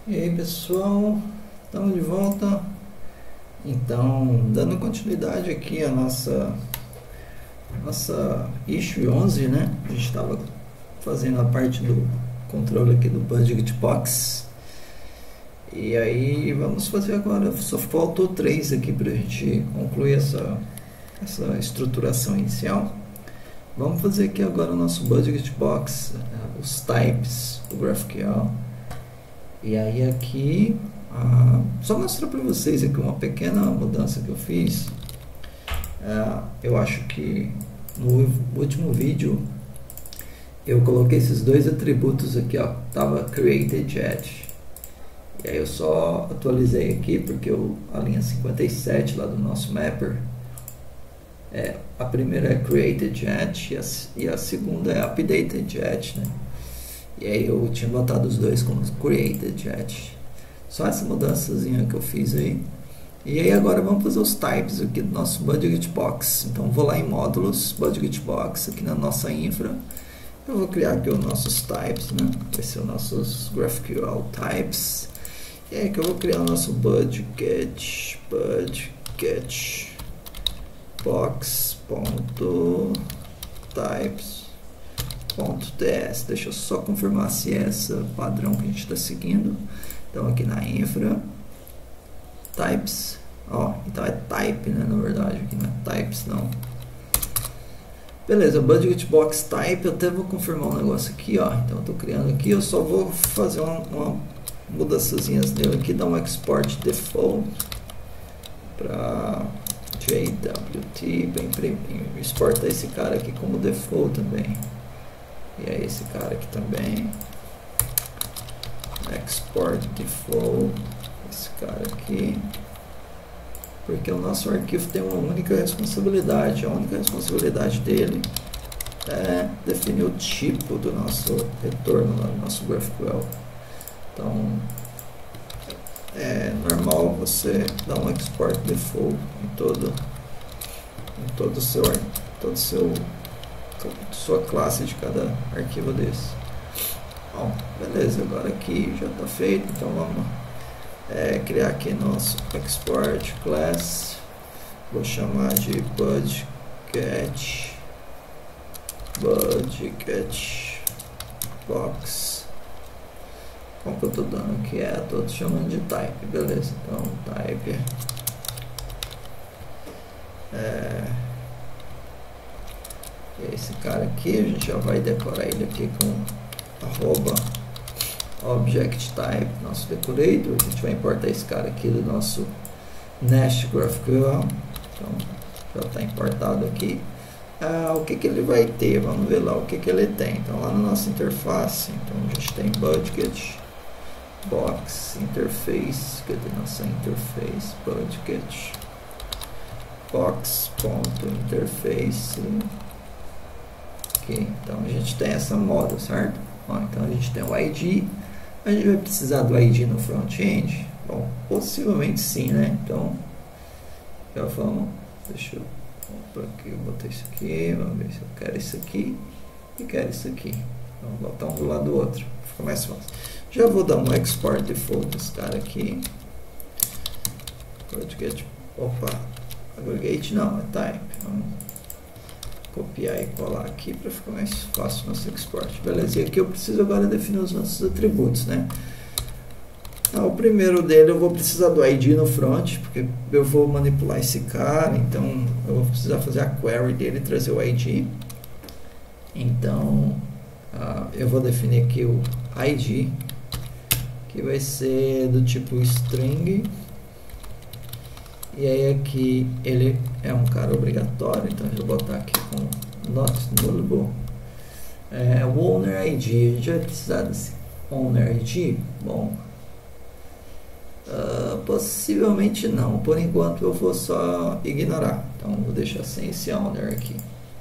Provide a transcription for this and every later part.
E aí pessoal, estamos de volta. Então, dando continuidade aqui a nossa issue 11, né? A gente estava fazendo a parte do controle aqui do Budget Box. E aí vamos fazer agora, só faltou 3 aqui para a gente concluir essa estruturação inicial. Vamos fazer aqui agora o nosso Budget Box, os types do GraphQL. E aí aqui, só mostrar para vocês aqui uma pequena mudança que eu fiz. Eu acho que no último vídeo eu coloquei esses 2 atributos aqui, ó, tava created at. E aí eu só atualizei aqui porque a linha 57 lá do nosso mapper, a primeira é created at e a segunda é updated at, né? E aí eu tinha botado os dois como created at. Só essa mudançazinha que eu fiz aí. E aí agora vamos fazer os types aqui do nosso Budget Box. Então vou lá em módulos, Budget Box, aqui na nossa infra. Eu vou criar aqui os nossos types, né? Vai ser os nossos GraphQL types. E aí que eu vou criar o nosso budget box.types.ts. Deixa eu só confirmar se é esse padrão que a gente está seguindo. Então aqui na infra types, ó, então é type, né, na verdade, aqui não é types não. Beleza, budget box type, eu até vou confirmar um negócio aqui, ó. Então eu tô criando aqui, eu só vou fazer uma mudançazinhas dele aqui, dar um export default para JWT, bem, exportar esse cara aqui como default também. E aí esse cara aqui também, export default, esse cara aqui, porque o nosso arquivo tem uma única responsabilidade. A única responsabilidade dele é definir o tipo do nosso retorno lá no nosso GraphQL. Então é normal você dar um export default em sua classe de cada arquivo desse. Bom, beleza, agora aqui já está feito, então vamos criar aqui nosso export class. Vou chamar de budget box. Como que eu estou dando aqui? Estou chamando de type, beleza, então type esse cara aqui, a gente já vai decorar ele aqui com @object type, nosso decorator. A gente vai importar esse cara aqui do nosso Nest GraphQL, então já está importado aqui. O que ele vai ter? Vamos ver lá o que ele tem. Então lá na nossa interface, então a gente tem budget box interface, cadê nossa interface? Budget box.interface. Ok, então a gente tem essa moda, certo? Então a gente tem o ID. A gente vai precisar do ID no front-end? Bom, possivelmente sim, né? Então já vamos, deixa eu por aqui, eu botei isso aqui, vamos ver se eu quero isso aqui e quero isso aqui. Vamos botar um do lado do outro, fica mais fácil. Já vou dar um export default desse cara aqui. Aggregate não, é type. Vamos copiar e colar aqui para ficar mais fácil o nosso export. Beleza, e aqui eu preciso agora definir os nossos atributos, né? O primeiro dele eu vou precisar do ID no front, porque eu vou manipular esse cara, então eu vou precisar fazer a query dele e trazer o ID. Então eu vou definir aqui o ID, que vai ser do tipo string. E aí aqui ele é um cara obrigatório, então eu vou botar aqui com not nullable. O owner ID, a gente vai precisar desse owner ID? Bom, possivelmente não, por enquanto eu vou só ignorar, então vou deixar sem esse owner aqui.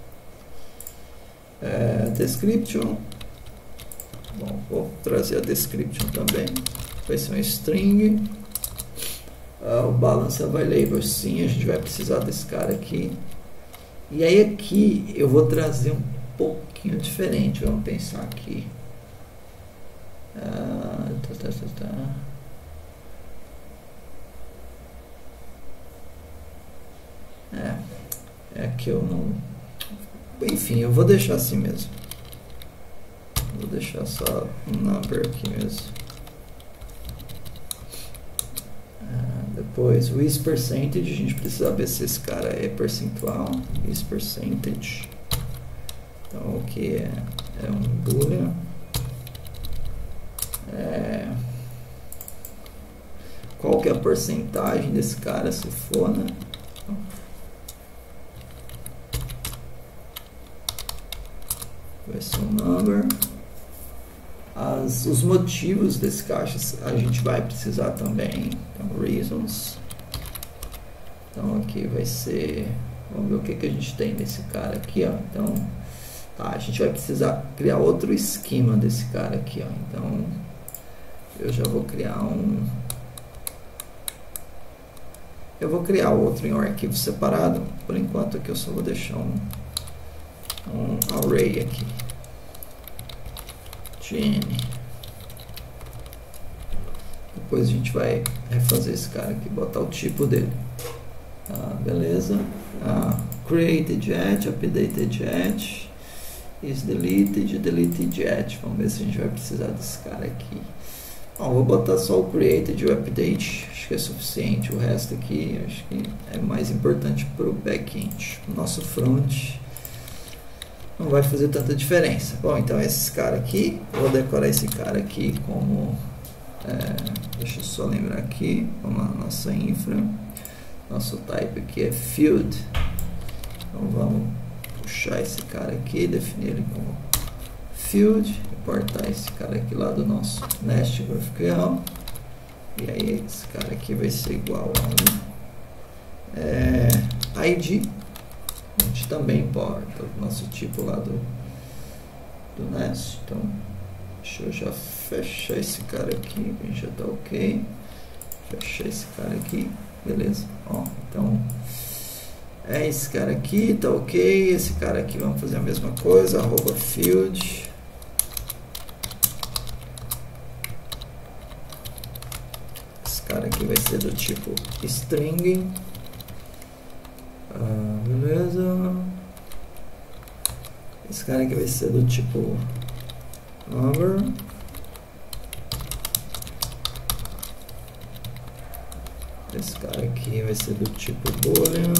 Description, bom, vou trazer a description também, vai ser um string. O balance available, sim, a gente vai precisar desse cara aqui. E aí aqui eu vou trazer um pouquinho diferente, vamos pensar aqui. É que eu não... Enfim, eu vou deixar assim mesmo. Vou deixar só um number aqui mesmo. Depois, o is percentage, a gente precisa ver se esse cara é percentual. Is percentage. Então, o que é um boolean. Qual que é a porcentagem desse cara, se for, né? Vai ser um number. Os motivos desse caixa a gente vai precisar também. Então, reasons. Então, aqui vai ser... Vamos ver o que a gente tem nesse cara aqui, ó. Então, tá, a gente vai precisar criar outro esquema desse cara aqui, ó. Então, eu já vou criar um... Eu vou criar outro em um arquivo separado. Por enquanto aqui eu só vou deixar um array aqui. Gene. Depois a gente vai refazer esse cara aqui, botar o tipo dele. Beleza. Created at, updated at, is deleted, deleted at. Vamos ver se a gente vai precisar desse cara aqui. Bom, vou botar só o created e o update, acho que é suficiente. O resto aqui acho que é mais importante para o back-end. O nosso front não vai fazer tanta diferença. Bom, então esses caras aqui, vou decorar esse cara aqui como... deixa eu só lembrar aqui, como a nossa infra. Nosso type aqui é field. Então vamos puxar esse cara aqui, definir ele como field, importar esse cara aqui lá do nosso nest GraphQL, e aí esse cara aqui vai ser igual a ID. A gente também importa o nosso tipo lá do nest. Então deixa eu já fechar esse cara aqui, a gente já tá ok. Fechar esse cara aqui, beleza. Ó, então esse cara aqui tá ok. Esse cara aqui vamos fazer a mesma coisa, arroba field. Esse cara aqui vai ser do tipo string. Beleza. Esse cara aqui vai ser do tipo number. Esse cara aqui vai ser do tipo boolean.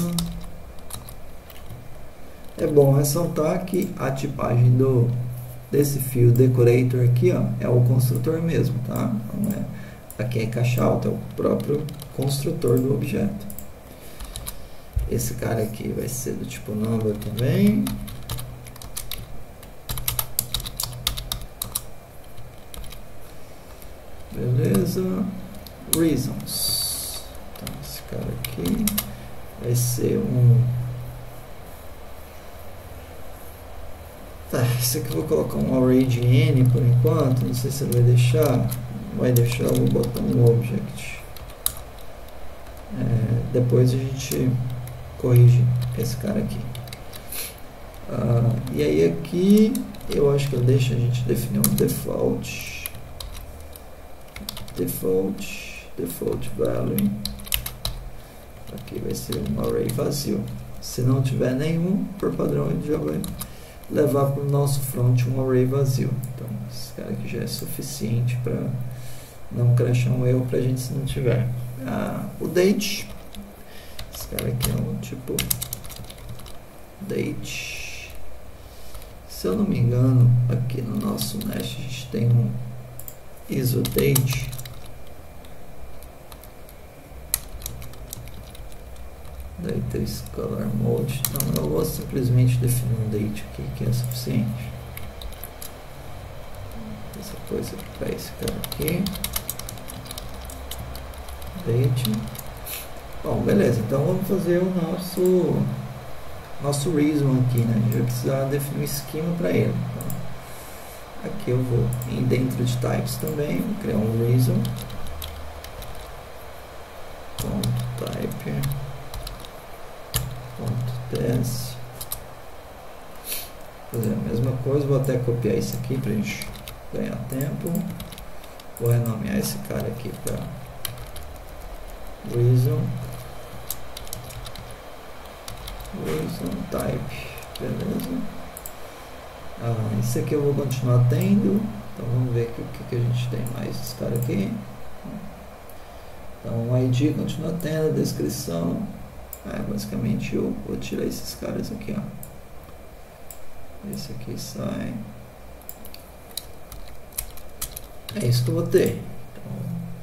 É bom ressaltar que a tipagem desse field decorator aqui, ó, é o construtor mesmo, tá? Não aqui é caixa alta, é o próprio construtor do objeto. Esse cara aqui vai ser do tipo number também. Beleza. Reasons. Então esse cara aqui vai ser Tá, esse aqui eu vou colocar um array de n por enquanto. Não sei se ele vai deixar. Vai deixar, eu vou botar um object. Depois a gente corrige esse cara aqui. E aí aqui eu acho que ele deixa a gente definir um default value. Aqui vai ser um array vazio. Se não tiver nenhum, por padrão ele já vai levar para o nosso front um array vazio. Então esse cara aqui já é suficiente para não crashar um erro para a gente se não tiver. O date, esse cara aqui é um tipo date. Se eu não me engano, aqui no nosso nest a gente tem um isOdate. Data Scalar Mode. Não, eu vou simplesmente definir um date aqui que é suficiente. Essa coisa para esse cara aqui. Date. Bom, beleza. Então vamos fazer o nosso reason aqui, né? A gente vai precisar definir um esquema para ele. Então, aqui eu vou ir dentro de types também, vou criar um reason. Type. Test. Fazer a mesma coisa, vou até copiar isso aqui para a gente ganhar tempo. Vou renomear esse cara aqui para reason type, beleza? Isso aqui eu vou continuar tendo. Então vamos ver aqui o que a gente tem mais desse cara aqui. Então o ID continua tendo, a descrição. Basicamente eu vou tirar esses caras aqui, ó. Esse aqui sai. É isso que eu vou ter. Então,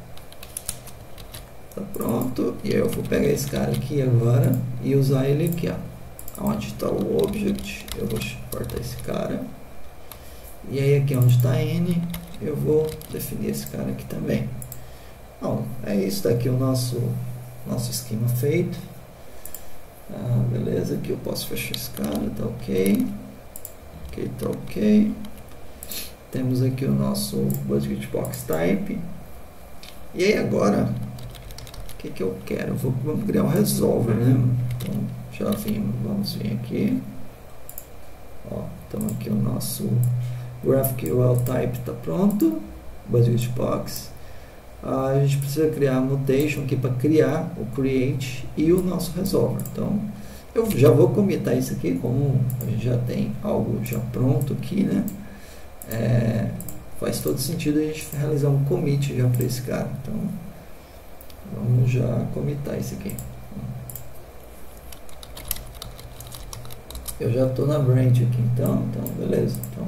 tá pronto. E aí eu vou pegar esse cara aqui agora e usar ele aqui, ó. Onde está o object, eu vou cortar esse cara. E aí aqui onde está N, eu vou definir esse cara aqui também. Bom, é isso, tá aqui o nosso esquema feito. Beleza, aqui eu posso fechar esse cara, tá ok. Ok, tá ok. Temos aqui o nosso budget box type. E aí agora, o que eu quero? Vamos criar um resolver, né? Então, vamos vir aqui. Então aqui o nosso GraphQL type está pronto. Budget box. A gente precisa criar a mutation aqui para criar o create e o nosso resolver. Então eu já vou comitar isso aqui, como a gente já tem algo já pronto aqui, né? Faz todo sentido a gente realizar um commit já para esse cara. Então vamos já comitar isso aqui. Eu já estou na branch aqui, então beleza. Então,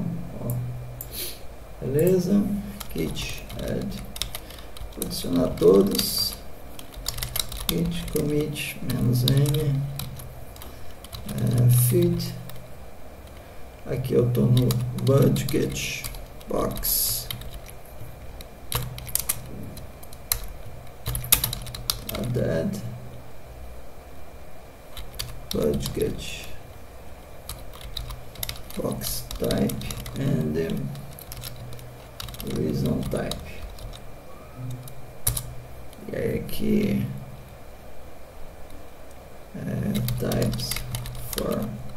beleza. Git add, vou adicionar todos. Git commit -n fit. Aqui eu estou no budget box added budget box type and reason type. E aí aqui types for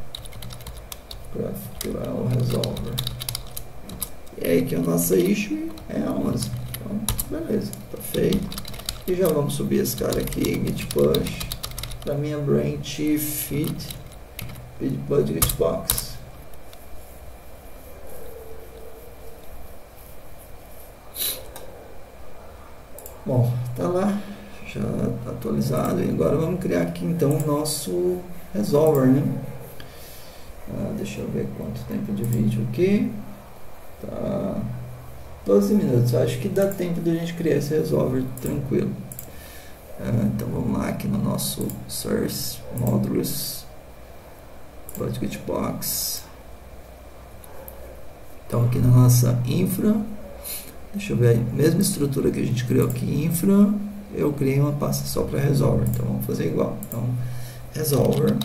GraphQL resolver. E aí que a nossa issue é a 11. Então beleza, tá feito. E já vamos subir esse cara aqui, git push para minha branch fit budget box. Bom, tá lá, já tá atualizado. E agora vamos criar aqui então o nosso resolver, né? Deixa eu ver quanto tempo de vídeo aqui. Tá 12 minutos. Acho que dá tempo de a gente criar esse resolver tranquilo. Então vamos lá aqui no nosso source modules budget box. Então aqui na nossa infra, deixa eu ver, mesma estrutura que a gente criou aqui, infra, eu criei uma pasta só para resolver. Então vamos fazer igual. Então resolver.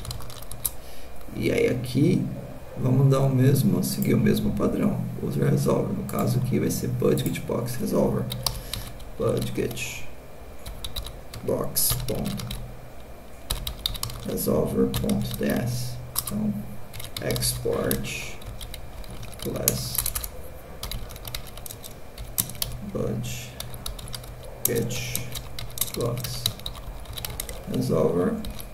E aí aqui vamos dar seguir o mesmo padrão, user resolver. No caso aqui vai ser budget box resolver. Budget box resolver.ds. Então export class budget box resolver.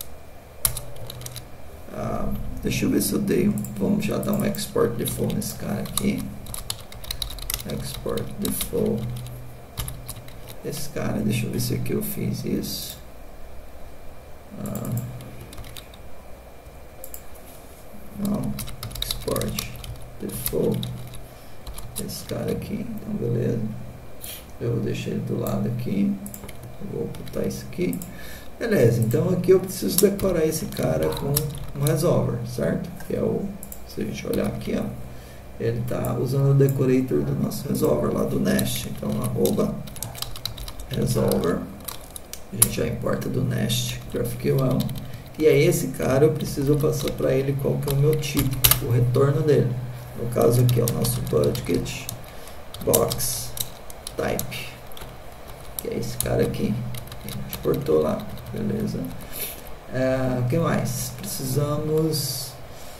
Deixa eu ver se eu dei. Vamos já dar um export default nesse cara aqui. Export default. Esse cara, deixa eu ver se aqui eu fiz isso. Não. Export default. Esse cara aqui. Então, beleza. Eu vou deixar ele do lado aqui. Eu vou botar isso aqui. Beleza, então aqui eu preciso decorar esse cara com um resolver, certo? Que é o, se a gente olhar aqui, ó, ele está usando o decorator do nosso resolver lá do Nest. Então, arroba resolver, a gente já importa do Nest GraphQL. E aí esse cara eu preciso passar para ele qual que é o meu tipo, o retorno dele. No caso aqui é o nosso budget box type, que é esse cara aqui. A gente exportou lá, beleza. O que mais? Precisamos,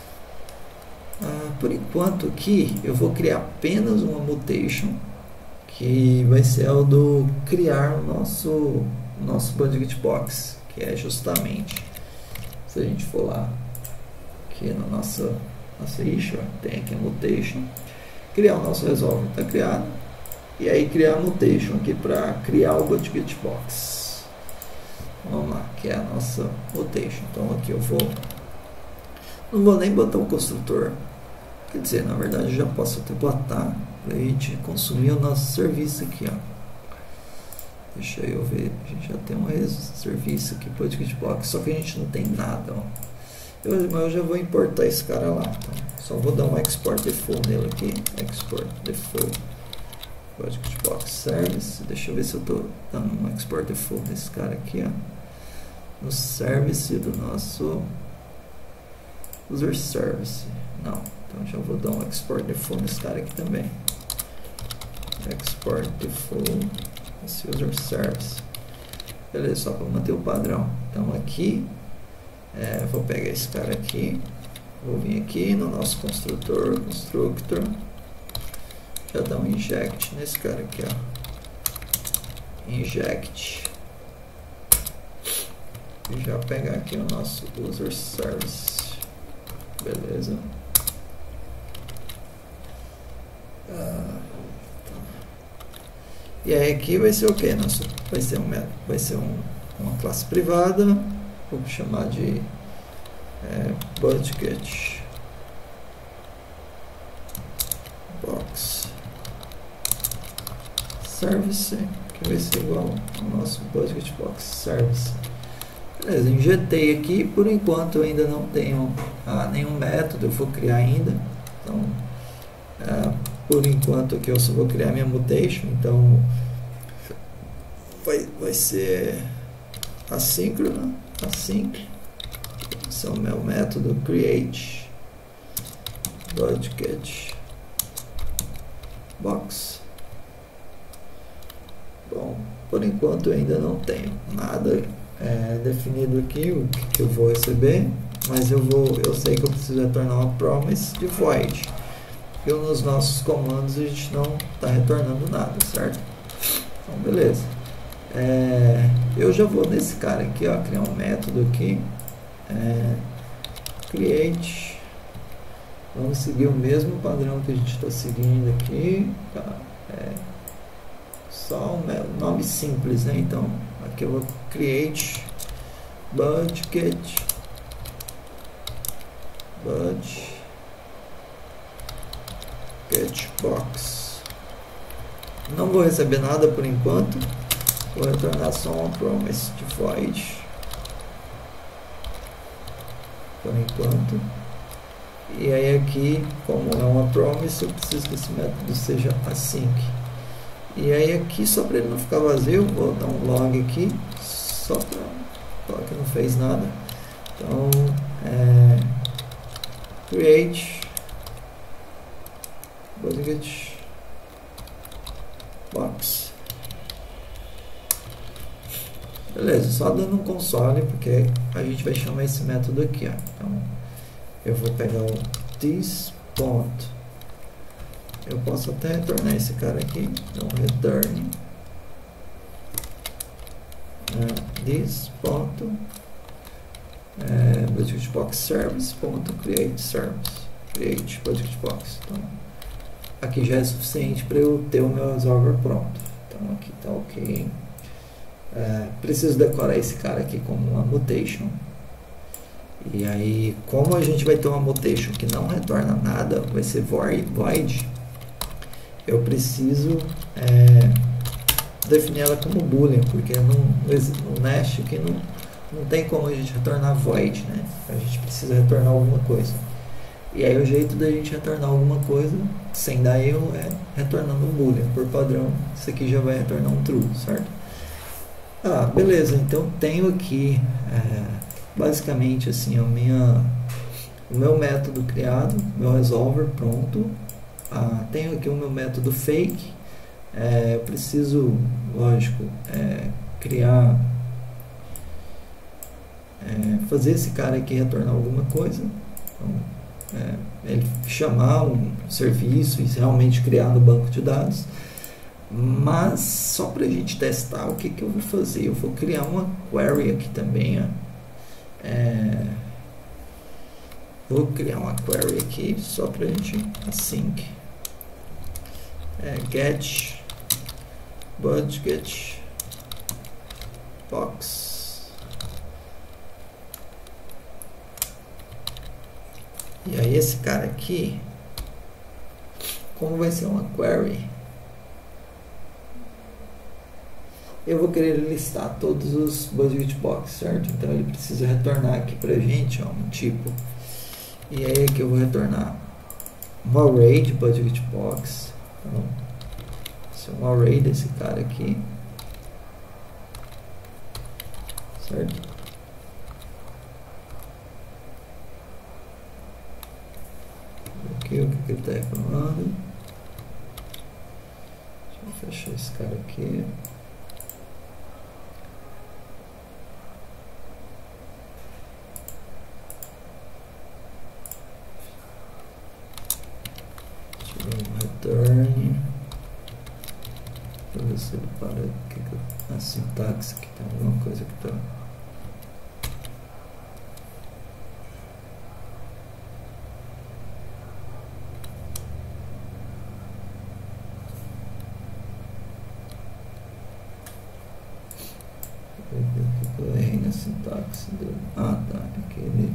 por enquanto aqui, eu vou criar apenas uma mutation, que vai ser o do criar o nosso Budget Box, que é justamente, se a gente for lá aqui na nossa issue, tem aqui a mutation, criar o nosso resolver está criado, e aí criar a mutation aqui para criar o Budget Box. Vamos lá, que é a nossa mutation. Então aqui eu não vou nem botar o construtor, quer dizer, na verdade eu já posso até botar para a gente consumir o nosso serviço aqui, ó. Deixa eu ver, a gente já tem um serviço aqui, Budget Box, só que a gente não tem nada, ó. Eu já vou importar esse cara lá, tá? Só vou dar um export default nele aqui, export default Budget Box Service. Deixa eu ver se eu estou dando um export default nesse cara aqui, ó, no service do nosso user service. Não, então já vou dar um export default nesse cara aqui também, export default esse user service. Beleza, só para manter o padrão. Então aqui vou pegar esse cara aqui, vou vir aqui no nosso construtor, já dá um inject nesse cara aqui, ó, inject, e já pegar aqui o nosso user service. Beleza. E aí aqui vai ser o que? Vai ser uma classe privada, vou chamar de Budget Box Service, que vai ser igual ao nosso Budget Box Service. Beleza, injetei aqui. Por enquanto eu ainda não tenho nenhum método, eu vou criar ainda. Então, por enquanto aqui eu só vou criar minha mutation. Então, vai ser assíncrono, async. Esse é o meu método create budget box. Bom, por enquanto eu ainda não tenho nada definido aqui o que eu vou receber, mas eu sei que eu preciso retornar uma promise de void, porque nos nossos comandos a gente não está retornando nada, certo? Então beleza, eu já vou nesse cara aqui, ó, criar um método aqui, create, vamos seguir o mesmo padrão que a gente está seguindo aqui, tá? Só um nome simples, né? Então aqui eu vou create budget box. Não vou receber nada por enquanto, vou retornar só uma promise de void por enquanto. E aí aqui, como é uma promise, eu preciso que esse método seja async. E aí aqui, só para ele não ficar vazio, vou dar um log aqui, só para falar que não fez nada. Então, create budget box. Beleza, só dando um console, porque a gente vai chamar esse método aqui, ó. Então, eu vou pegar o this ponto. Eu posso até retornar esse cara aqui. Então, return this ponto budget box service ponto create service, create budget box. Então, aqui já é suficiente para eu ter o meu resolver pronto. Então aqui está ok. Preciso decorar esse cara aqui como uma mutation. E aí, como a gente vai ter uma mutation que não retorna nada, vai ser void, eu preciso definir ela como boolean, porque no Nest aqui não tem como a gente retornar void, né? A gente precisa retornar alguma coisa. E aí o jeito da gente retornar alguma coisa sem dar erro é retornando um boolean. Por padrão, isso aqui já vai retornar um true, certo? Beleza, então tenho aqui basicamente assim o meu método criado, meu resolver pronto. Tenho aqui o meu método fake. Eu preciso, lógico, criar, fazer esse cara aqui retornar alguma coisa. Então, ele chamar um serviço e realmente criar no banco de dados. Mas só para a gente testar, o que eu vou fazer? Eu vou criar uma query aqui também, ó. Vou criar uma query aqui só para a gente async. Get budget box. E aí esse cara aqui, como vai ser uma query, eu vou querer listar todos os budget box, certo? Então ele precisa retornar aqui pra gente, ó, um tipo. E aí aqui eu vou retornar um array de budget box. Então, esse é um array desse cara aqui, certo? Aqui o que ele está reclamando. Deixa eu fechar esse cara aqui. Return, para ver se ele para aqui, a sintaxe aqui tem alguma coisa que está. Eu errei na sintaxe dele. Ah, tá, aquele.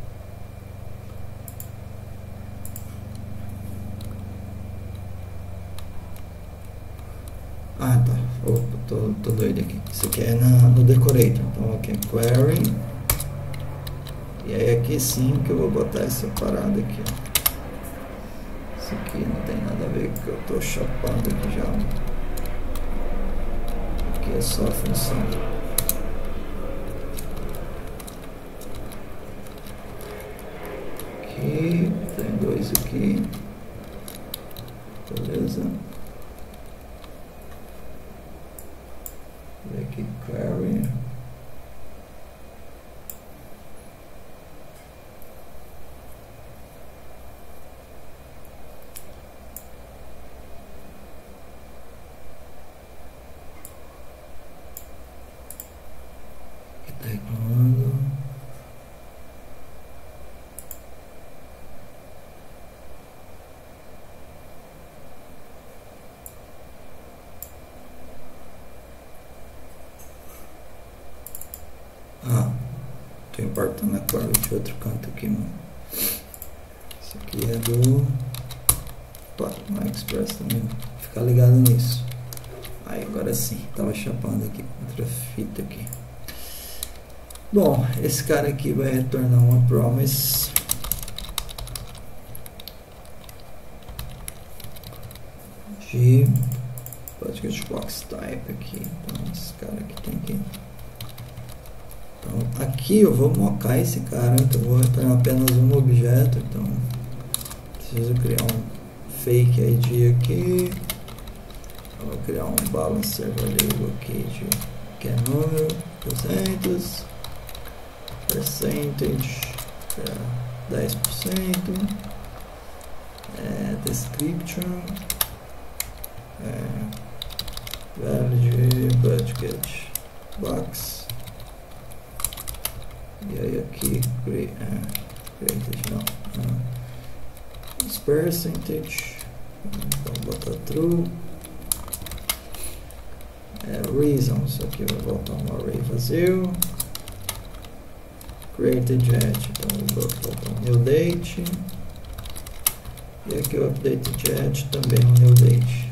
Ah, tá. Opa, tô doido aqui. Isso aqui é no decorator. Então aqui é query. E aí aqui sim que eu vou botar essa parada aqui, ó. Isso aqui não tem nada a ver com o que eu tô chapando aqui já. Aqui é só a função. Aqui, tem dois aqui. Beleza. Aqui query. Aqui tá reclamando. Tô importando a query de outro canto aqui, mano. Isso aqui é do Express também. Ficar ligado nisso. Aí agora sim, tava chapando aqui outra fita aqui. Bom, esse cara aqui vai retornar uma promise. De budget box type aqui. Então esse cara aqui tem que. Então, aqui eu vou mocar esse cara, então eu vou retornar apenas um objeto, então preciso criar um fake ID aqui, eu vou criar um balancer value aqui de que é número, 200, percentage, 10%, description, value de budget box. E aí aqui, created não, percentage, então botar true, reasons, aqui vai voltar um array vazio, created jet, então vou botar um new date, e aqui o update jet também um new date.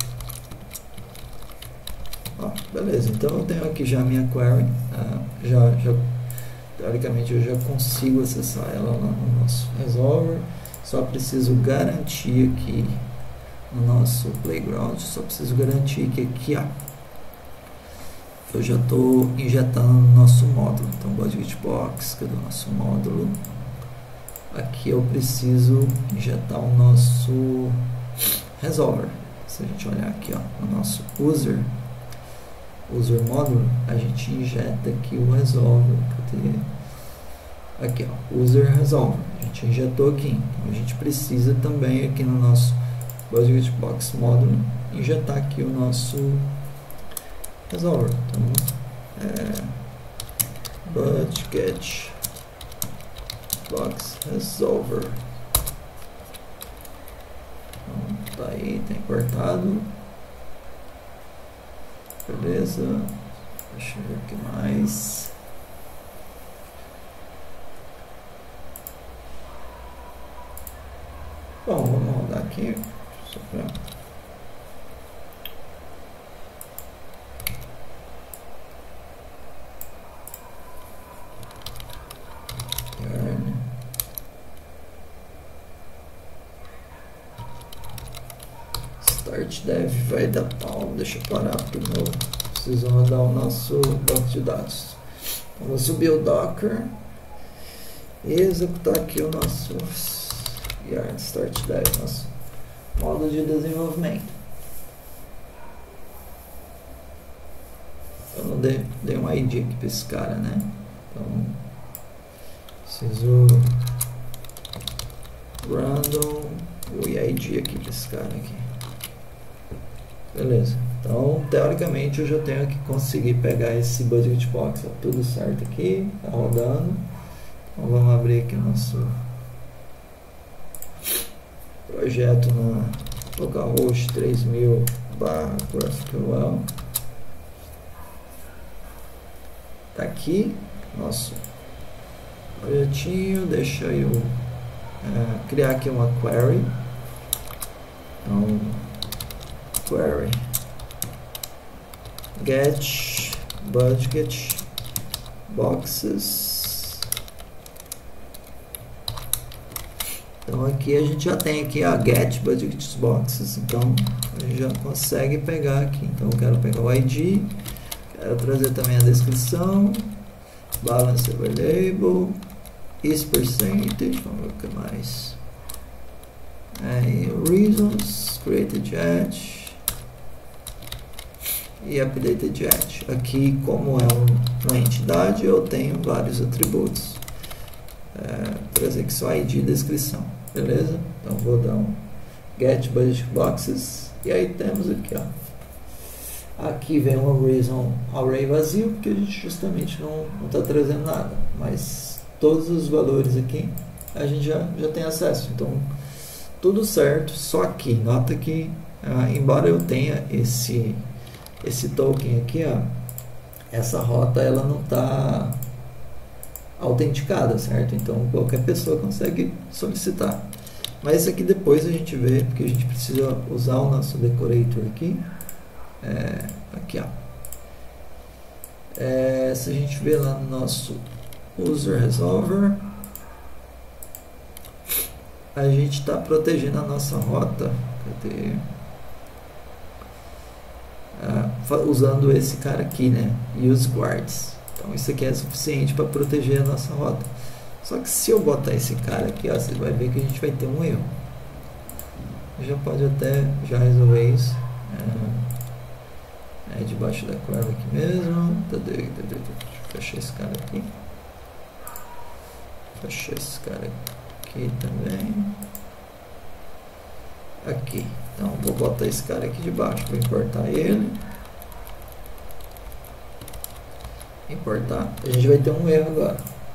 Ó, beleza, então eu tenho aqui já a minha query, teoricamente eu já consigo acessar ela lá no nosso resolver, só preciso garantir aqui no nosso playground, só preciso garantir que aqui, ó, eu já estou injetando no nosso módulo. Então budget box, cadê o nosso módulo? Aqui eu preciso injetar o nosso resolver. Se a gente olhar aqui, ó, no nosso user módulo, a gente injeta aqui o resolver. Aqui, ó, user resolver, a gente injetou aqui. Então a gente precisa também aqui no nosso budget box módulo injetar aqui o nosso resolver. Então, budget box resolver. Então, tá aí, tá importado. Beleza. Deixa eu ver o que mais. Bom, vamos rodar aqui só para start dev vai dar pau. Deixa eu parar porque eu preciso rodar o nosso banco de dados. Então, vou subir o Docker e executar aqui o nosso yarn start dev, nosso modo de desenvolvimento. Eu não dei um ID aqui para esse cara, né? Então preciso random o ID aqui para esse cara aqui. Beleza. Então teoricamente eu já tenho que conseguir pegar esse budget box. Tá tudo certo aqui, tá rodando. Então vamos abrir aqui o nosso projeto na localhost 3000/GraphQL. Tá aqui nosso projetinho. Deixa eu criar aqui uma query. Então, query get budget boxes. Então aqui a gente já tem aqui a get budget boxes, então a gente já consegue pegar aqui. Então eu quero pegar o ID, quero trazer também a descrição, balance available, is percentage, vamos ver o que mais, reasons, created jet e updated jet. Aqui, como é uma entidade, eu tenho vários atributos, trazer aqui só ID e descrição. Beleza? Então vou dar um get budget boxes e aí temos aqui, ó. Aqui vem um reason array vazio porque a gente justamente não está trazendo nada, mas todos os valores aqui a gente já tem acesso. Então tudo certo, só aqui nota que embora eu tenha esse token aqui, ó, essa rota ela não está autenticada, certo? Então qualquer pessoa consegue solicitar, mas isso aqui depois a gente vê, porque a gente precisa usar o nosso decorator aqui, aqui ó, se a gente vê lá no nosso user resolver, a gente está protegendo a nossa rota. Cadê? Usando esse cara aqui, né? Use guards. Então isso aqui é suficiente para proteger a nossa rota. Só que se eu botar esse cara aqui, ó, você vai ver que a gente vai ter um erro. Já pode até resolver isso. Debaixo da query aqui mesmo. Deixa eu fechar esse cara aqui. Fechar esse cara aqui também. Aqui. Então vou botar esse cara aqui debaixo. Vou importar ele. Importar. A gente vai ter um erro agora.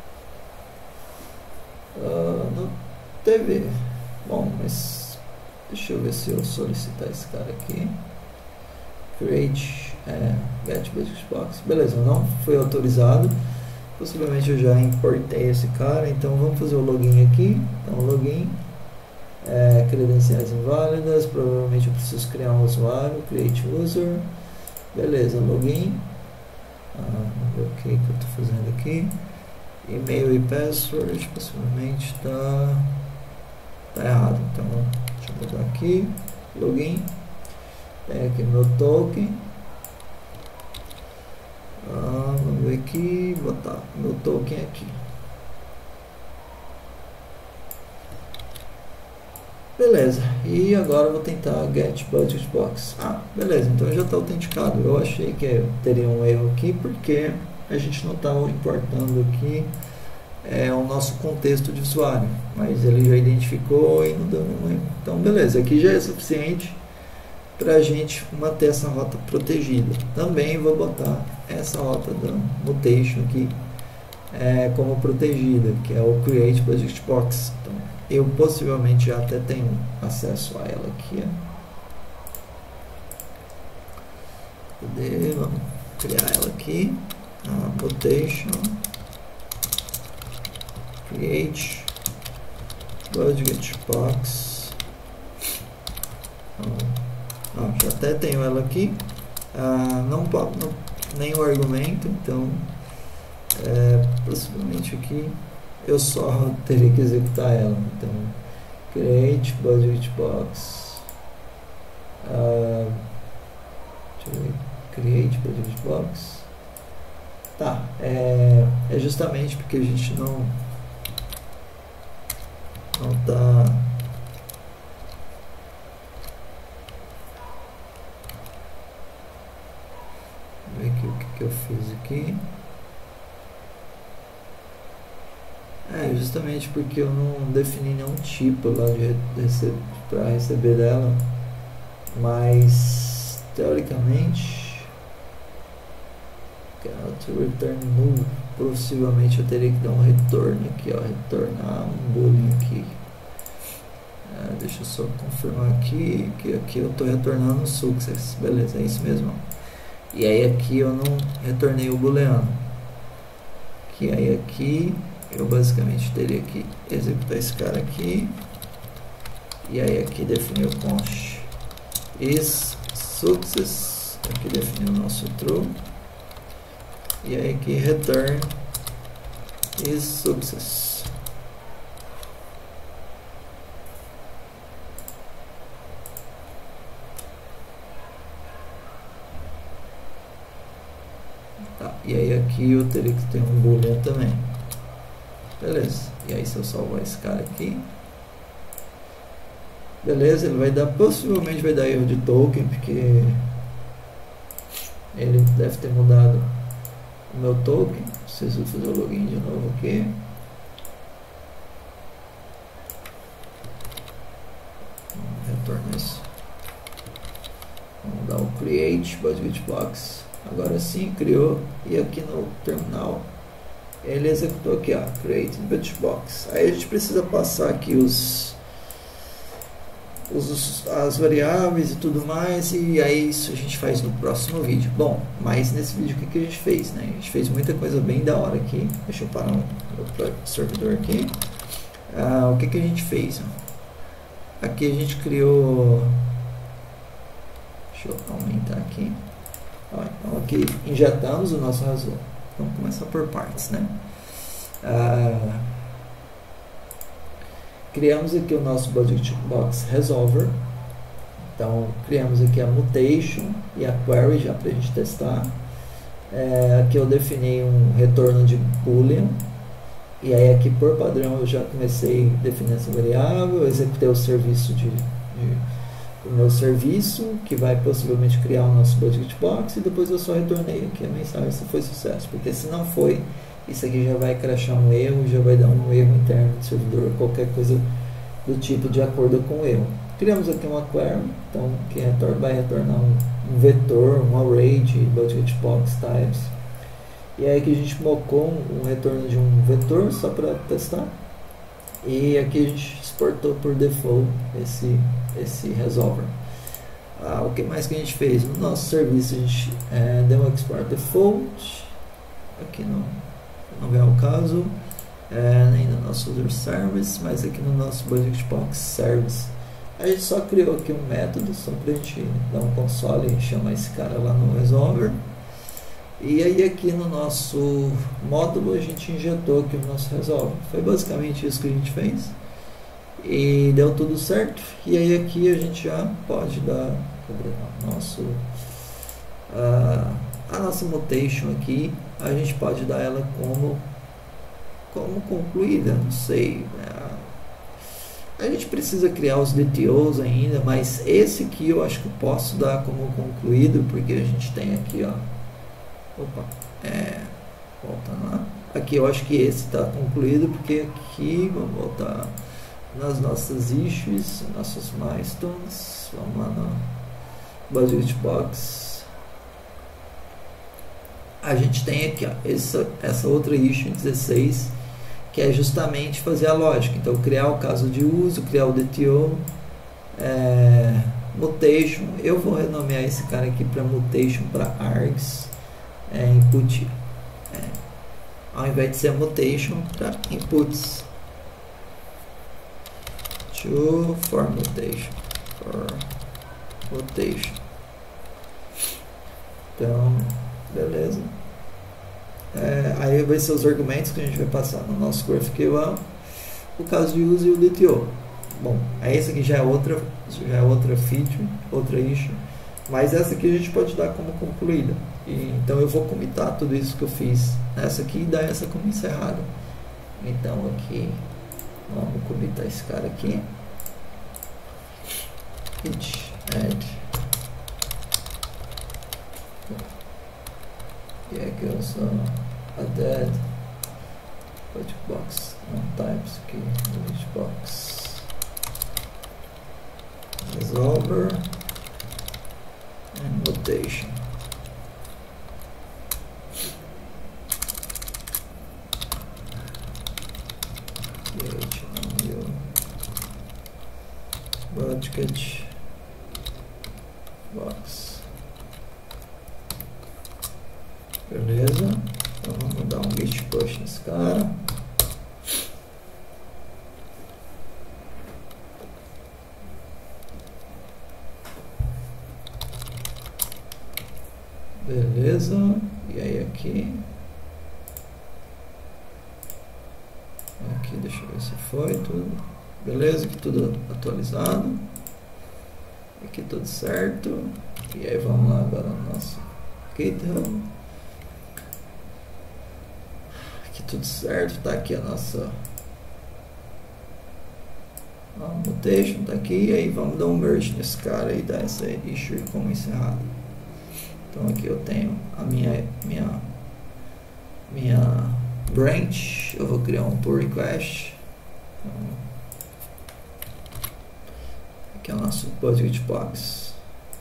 Não teve. Bom, mas deixa eu ver se eu solicitar esse cara aqui. Create get budget box. Beleza, não foi autorizado. Possivelmente eu já importei esse cara. Então vamos fazer o login aqui. Então login, credenciais inválidas. Provavelmente eu preciso criar um usuário. Create user. Beleza, login. Vamos ver o que eu estou fazendo aqui. E-mail e password possivelmente está errado. Então deixa eu botar aqui. Login. Tem aqui meu token. Vamos ver aqui. Botar meu token aqui. Beleza. E agora eu vou tentar get budget box. Beleza. Então já está autenticado. Eu achei que teria um erro aqui porque a gente não estava importando aqui o nosso contexto de usuário, mas ele já identificou e não deu nenhum erro. Então beleza, aqui já é suficiente para a gente manter essa rota protegida. Também vou botar essa rota da mutation aqui como protegida, que é o Create Budget Box. Então, eu possivelmente já até tenho acesso a ela aqui. Vamos criar ela aqui. Mutation Create Budget Box. Já até tenho ela aqui. Não nenhum argumento, então possivelmente aqui eu só teria que executar ela. Então, create budget box, create budget box. É justamente porque a gente não tá ver aqui o que eu fiz aqui. Justamente porque eu não defini nenhum tipo lá para receber dela, mas teoricamente to return null, possivelmente eu teria que dar um retorno aqui, retornar um boolean aqui. Deixa eu só confirmar aqui que aqui eu estou retornando success, beleza, é isso mesmo. E aí aqui eu não retornei o booleano, que aí aqui eu basicamente teria que executar esse cara aqui, e aí aqui definir o const is success, aqui definir o nosso true, e aí aqui return is success. E aí aqui eu teria que ter um boolean também. Beleza, e aí se eu salvar esse cara aqui, beleza, ele vai dar, possivelmente vai dar erro de token, porque ele deve ter mudado o meu token. Preciso fazer o login de novo aqui. Vamos retornar isso. Vamos dar o create budget box. Agora sim, criou, e aqui no terminal ele executou aqui, create budget box. Aí a gente precisa passar aqui as variáveis e tudo mais, e aí isso a gente faz no próximo vídeo. Bom, mas nesse vídeo o que a gente fez, né? A gente fez muita coisa bem da hora aqui. Deixa eu parar o servidor aqui. O que a gente fez? Aqui a gente criou, deixa eu aumentar aqui. Então aqui injetamos o nosso resolve. Vamos começar por partes, né? Criamos aqui o nosso budget box resolver. Então criamos aqui a mutation e a query já para a gente testar. Aqui eu defini um retorno de boolean, e aí aqui por padrão eu já comecei a definir essa variável. Eu executei o serviço o meu serviço, que vai possivelmente criar o nosso budget box, e depois eu só retornei aqui a mensagem se foi sucesso, porque se não foi, isso aqui já vai crashar um erro, já vai dar um erro interno do servidor, qualquer coisa do tipo de acordo com o erro. Criamos aqui uma query, então que vai retornar um vetor, um array de budget box types, e aí aqui a gente mocou um retorno de um vetor só para testar, e aqui a gente exportou por default esse resolver. O que mais que a gente fez? No nosso serviço a gente deu um export default, aqui não é o caso, nem no nosso user service, mas aqui no nosso budget box service a gente só criou aqui um método só para a gente dar um console e chamar esse cara lá no resolver. E aí aqui no nosso módulo a gente injetou aqui o nosso resolve. Foi basicamente isso que a gente fez e deu tudo certo. E aí aqui a gente já pode dar a nossa mutation aqui, a gente pode dar ela como concluída, não sei, a gente precisa criar os DTOs ainda, mas esse aqui eu acho que posso dar como concluído, porque a gente tem aqui, voltando lá, aqui eu acho que esse está concluído, porque aqui, vamos voltar nas nossas issues, nossos milestones, vamos lá budget box. A gente tem aqui, ó, essa outra issue 16, que é justamente fazer a lógica. Então, criar o caso de uso, criar o DTO, mutation. Eu vou renomear esse cara aqui para mutation, para args, input, ao invés de ser mutation, para inputs, for mutation. Então, beleza. Aí vai ser os argumentos que a gente vai passar no nosso GraphQL, o caso de uso e o DTO. Bom, esse aqui já é outra feature, outra issue, mas essa aqui a gente pode dar como concluída. Então eu vou comitar tudo isso que eu fiz nessa aqui e dar essa como encerrada. Então aqui, vamos comitar esse cara aqui. Add. E aqui eu só add budget box, não types aqui, budget box. Resolver and mutation. Create a new budget box. Beleza? Então vamos dar um git push nesse cara. Beleza, e aí aqui deixa eu ver se foi tudo, beleza, aqui tudo atualizado, aqui tudo certo, e aí vamos lá agora no nosso GitHub, aqui tudo certo, tá aqui a nossa mutation, tá aqui, e aí vamos dar um merge nesse cara e dar essa issue como encerrada. Então aqui eu tenho a minha branch, eu vou criar um pull request. Então, aqui é o nosso budget box.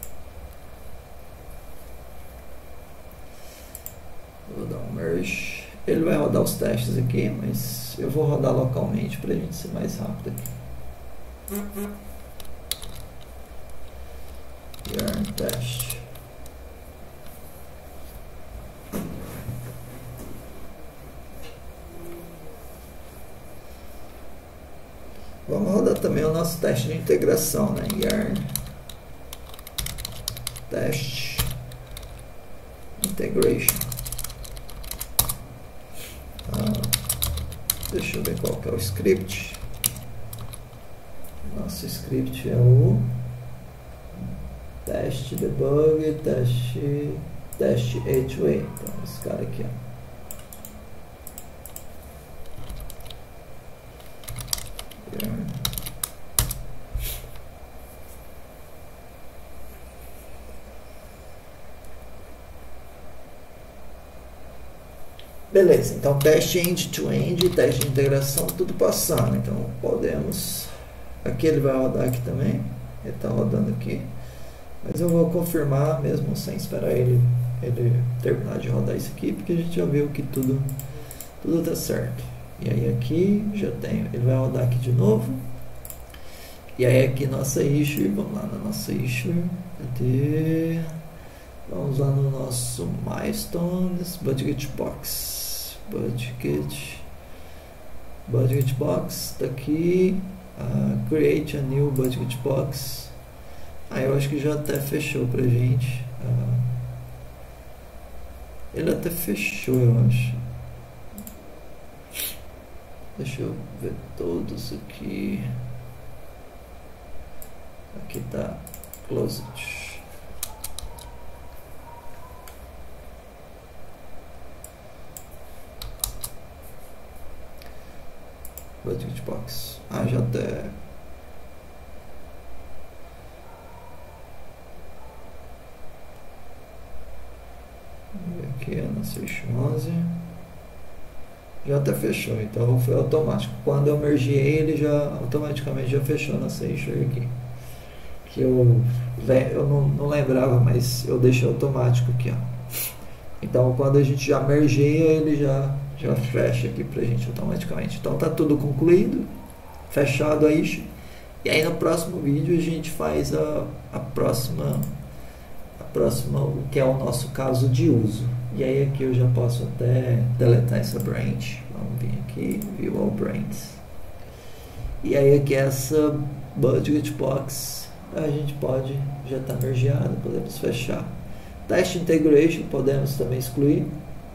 Vou dar um merge. Ele vai rodar os testes aqui, mas eu vou rodar localmente para a gente ser mais rápido aqui. Yarn test. Vamos rodar também o nosso teste de integração, né? Yarn test integration. Deixa eu ver qual que é o script. Nosso script é o teste debug, teste A2A. Então esse cara aqui, ó. Beleza, então teste end-to-end, teste de integração, tudo passando. Então podemos, aqui ele vai rodar aqui também, ele está rodando aqui, mas eu vou confirmar mesmo sem esperar ele terminar de rodar isso aqui, porque a gente já viu que tudo está certo. E aí aqui já tenho, ele vai rodar aqui de novo, e aí aqui nossa issue, vamos lá na nossa issue, vamos lá no nosso milestones, budget box. Budget box tá aqui, create a new budget box. Eu acho que já até fechou pra gente. Ele até fechou, eu acho. Deixa eu ver todos aqui. Aqui tá closed. Budget box. Já até. Aqui é na 611. Já até fechou, então foi automático. Quando eu mergeei, ele já automaticamente já fechou na issue aqui. que eu não lembrava, mas eu deixei automático aqui, ó. Então quando a gente já mergeia, ele já fecha aqui pra gente automaticamente. Então tá tudo concluído, fechado a issue. E aí no próximo vídeo a gente faz a próxima, o que é o nosso caso de uso. E aí aqui eu já posso até deletar essa branch. Vamos vir aqui, view all branches. E aí aqui essa budget box a gente pode, já está mergeado, podemos fechar. Test integration podemos também excluir.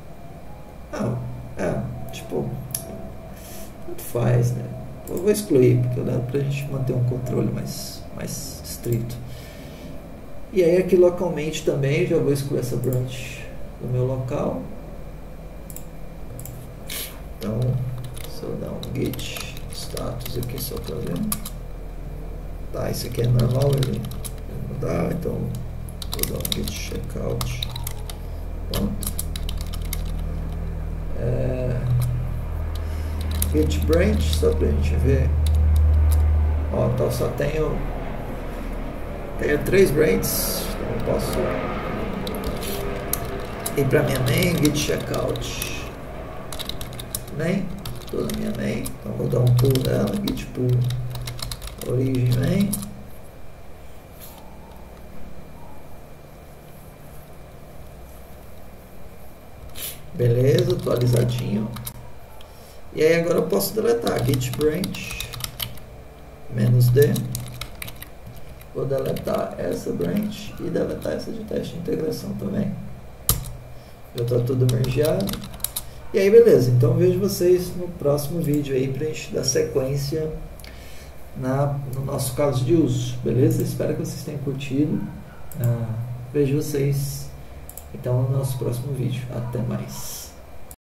Tipo, tanto faz, né? Eu vou excluir, porque dá pra gente manter um controle mais estrito. E aí aqui localmente também, já vou excluir essa branch do meu local. Então, se eu dar um git status aqui só para ver. Tá, isso aqui é normal, ele mudar, então vou dar um git checkout. Pronto. Git branch, só pra gente ver. Ó, então só tenho 3 branches, então eu posso ir pra minha main, git checkout main, toda minha main, então vou dar um pull dela, git pull origin main. Beleza, atualizadinho. E aí agora eu posso deletar git branch -d. Vou deletar essa branch e deletar essa de teste de integração também. Já está tudo mergeado. E aí beleza, então vejo vocês no próximo vídeo aí para a gente dar sequência no nosso caso de uso. Beleza? Espero que vocês tenham curtido. Vejo vocês então no nosso próximo vídeo. Até mais.